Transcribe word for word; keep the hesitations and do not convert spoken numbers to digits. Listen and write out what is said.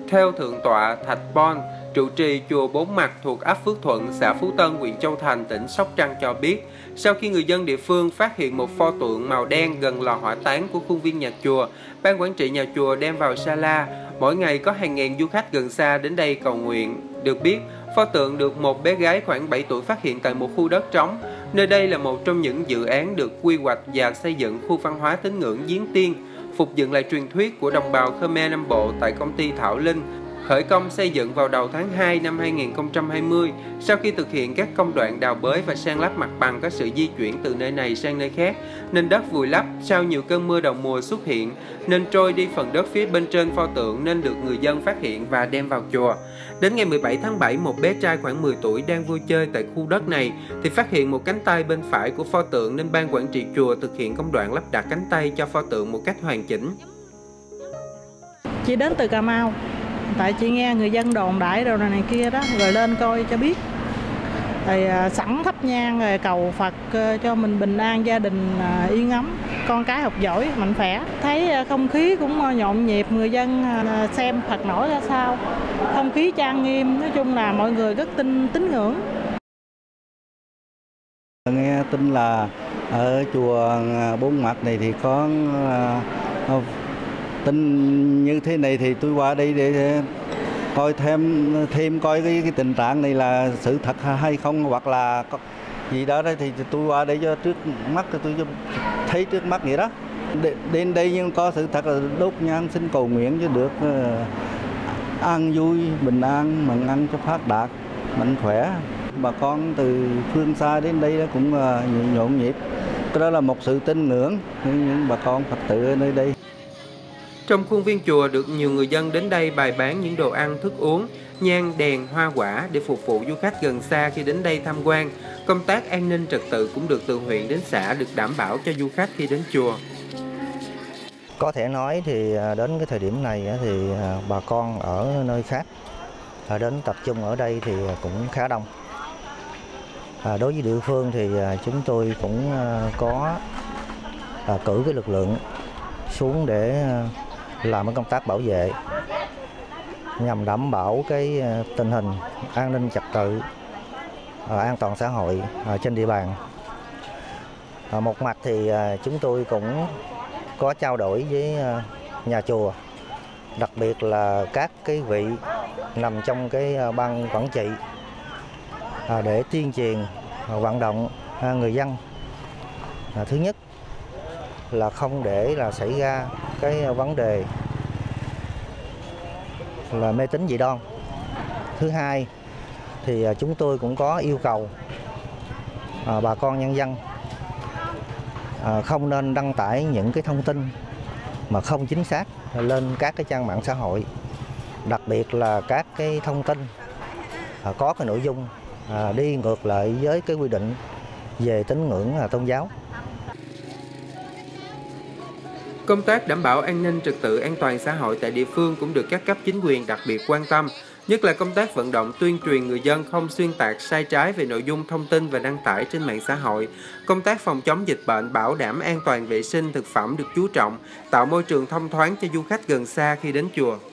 Theo Thượng tọa Thạch Bon, trụ trì chùa Bốn Mặt thuộc ấp Phước Thuận, xã Phú Tân, huyện Châu Thành, tỉnh Sóc Trăng cho biết, sau khi người dân địa phương phát hiện một pho tượng màu đen gần lò hỏa táng của khuôn viên nhà chùa, ban quản trị nhà chùa đem vào sa la. Mỗi ngày có hàng ngàn du khách gần xa đến đây cầu nguyện. Được biết, pho tượng được một bé gái khoảng bảy tuổi phát hiện tại một khu đất trống. Nơi đây là một trong những dự án được quy hoạch và xây dựng khu văn hóa tín ngưỡng Giếng Tiên, phục dựng lại truyền thuyết của đồng bào Khmer Nam Bộ tại công ty Thảo Linh, khởi công xây dựng vào đầu tháng hai năm hai nghìn không trăm hai mươi. Sau khi thực hiện các công đoạn đào bới và san lấp mặt bằng có sự di chuyển từ nơi này sang nơi khác, nên đất vùi lấp sau nhiều cơn mưa đầu mùa xuất hiện, nên trôi đi phần đất phía bên trên pho tượng nên được người dân phát hiện và đem vào chùa. Đến ngày mười bảy tháng bảy, một bé trai khoảng mười tuổi đang vui chơi tại khu đất này thì phát hiện một cánh tay bên phải của pho tượng, nên ban quản trị chùa thực hiện công đoạn lắp đặt cánh tay cho pho tượng một cách hoàn chỉnh. Chị đến từ Cà Mau, tại chị nghe người dân đồn đại rồi này kia đó, rồi lên coi cho biết. Thì à, sẵn thắp nhang rồi cầu Phật à, cho mình bình an, gia đình à, yên ấm, con cái học giỏi, mạnh khỏe. Thấy à, không khí cũng à, nhộn nhịp, người dân à, xem Phật nổi ra sao, không khí trang nghiêm, nói chung là mọi người rất tin tín ngưỡng. Nghe tin là ở chùa Bốn Mặt này thì có uh, tin như thế này thì tôi qua đây để coi thêm thêm coi cái, cái tình trạng này là sự thật hay không, hoặc là có gì đó đấy, thì tôi qua đây cho trước mắt tôi thấy trước mắt vậy đó. Đến đây nhưng có sự thật là đốt nhang xin cầu nguyện cho được uh, an vui, bình an, mừng ăn cho phát đạt, mạnh khỏe. Bà con từ phương xa đến đây cũng uh, nhộn nhịp. Cái đó là một sự tin ngưỡng những bà con Phật tử ở nơi đây. Trong khuôn viên chùa được nhiều người dân đến đây bày bán những đồ ăn, thức uống, nhang, đèn, hoa quả để phục vụ du khách gần xa khi đến đây tham quan. Công tác an ninh trật tự cũng được từ huyện đến xã được đảm bảo cho du khách khi đến chùa. Có thể nói thì đến cái thời điểm này thì bà con ở nơi khác đến tập trung ở đây thì cũng khá đông. À, đối với địa phương thì chúng tôi cũng có à, cử cái lực lượng xuống để làm cái công tác bảo vệ nhằm đảm bảo cái tình hình an ninh trật tự, à, an toàn xã hội à, trên địa bàn. À, một mặt thì à, chúng tôi cũng có trao đổi với à, nhà chùa, đặc biệt là các cái vị nằm trong cái à, ban quản trị à, để tuyên truyền à, vận động à, người dân. À, thứ nhất là không để là xảy ra cái vấn đề là mê tín dị đoan. Thứ hai thì chúng tôi cũng có yêu cầu à, bà con nhân dân à, không nên đăng tải những cái thông tin mà không chính xác lên các cái trang mạng xã hội, đặc biệt là các cái thông tin à, có cái nội dung à, đi ngược lại với cái quy định về tín ngưỡng à, tôn giáo. Công tác đảm bảo an ninh trật tự, an toàn xã hội tại địa phương cũng được các cấp chính quyền đặc biệt quan tâm, nhất là công tác vận động tuyên truyền người dân không xuyên tạc sai trái về nội dung thông tin và đăng tải trên mạng xã hội. Công tác phòng chống dịch bệnh, bảo đảm an toàn vệ sinh thực phẩm được chú trọng, tạo môi trường thông thoáng cho du khách gần xa khi đến chùa.